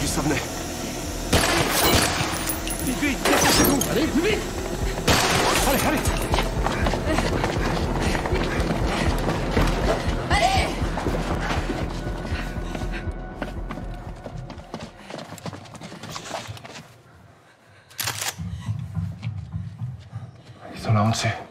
ça venait. Vite, vite, dépêchez-vous. Allez, plus vite. Allez, allez. Ils sont là en dessus.